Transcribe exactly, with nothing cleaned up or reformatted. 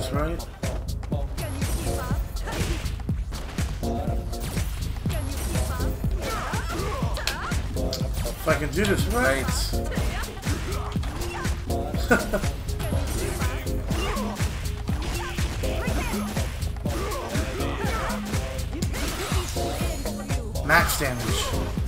this right. If I can do this right. Max damage.